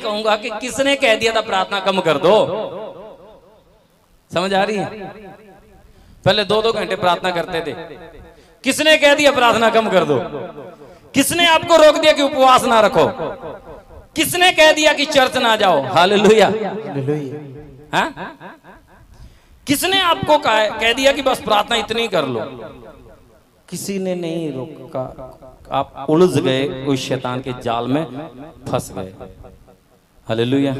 कहूंगा कि किसने कह दिया था प्रार्थना कम कर दो? समझ आ रही है? पहले 2-2 घंटे प्रार्थना करते थे, किसने कह दिया प्रार्थना कम कर दो? किसने आपको रोक दिया कि उपवास ना रखो? किसने कह दिया कि चर्च ना जाओ? हालेलुया। हाँ? किसने आपको कह दिया कि बस प्रार्थना इतनी कर लो? किसी ने नहीं रोका। आप उलझ गए, कोई शैतान के जाल में फंस गए। हालेलुया।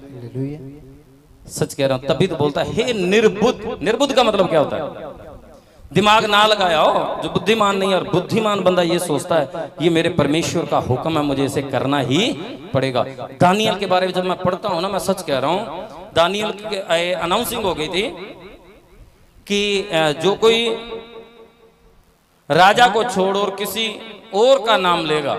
सच कह रहा हूं, तभी तो बोलता है हे निर्बुद्ध। निर्बुद्ध का मतलब क्या होता है? दिमाग ना लगाया हो, जो बुद्धिमान नहीं। और बुद्धिमान बंदा ये सोचता है ये मेरे परमेश्वर का हुक्म है, मुझे इसे करना ही पड़ेगा। दानियल के बारे में जब मैं पढ़ता हूं ना, मैं सच कह रहा हूं, दानियल की अनाउंसिंग हो गई थी कि जो कोई राजा को छोड़ और किसी और का नाम लेगा,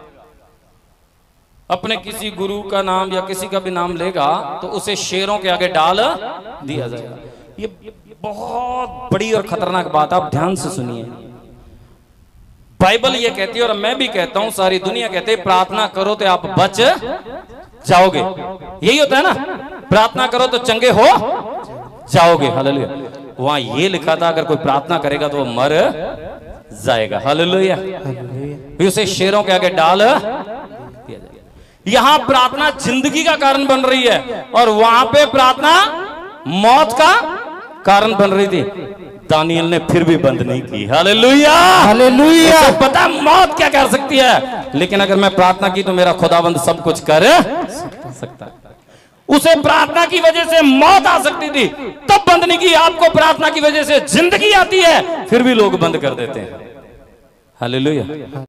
अपने किसी गुरु का नाम या किसी का भी नाम लेगा, तो उसे शेरों के आगे डाल दिया जाएगा। ये बहुत बड़ी और खतरनाक बात, आप ध्यान से सुनिए। बाइबल ये कहती है और मैं भी कहता हूं, सारी दुनिया कहती है प्रार्थना करो तो आप बच जाओगे। यही होता है ना, प्रार्थना करो तो चंगे हो जाओगे। हालेलुया। वहां ये लिखा था अगर कोई प्रार्थना करेगा तो वो मर जाएगा। हालेलुया। उसे शेरों के आगे डाल दिया जाएगा। यहां प्रार्थना जिंदगी का कारण बन रही है और वहां पे प्रार्थना मौत का कारण बन रही थी। दानियल ने फिर भी बंद नहीं की। हालेलुया। हालेलुया। तो पता मौत क्या कर सकती है, लेकिन अगर मैं प्रार्थना की तो मेरा खुदाबंद सब कुछ कर सकता है। उसे प्रार्थना की वजह से मौत आ सकती थी, तब बंद नहीं की। आपको प्रार्थना की वजह से जिंदगी आती है, फिर भी लोग बंद कर देते हैं। हालेलुया।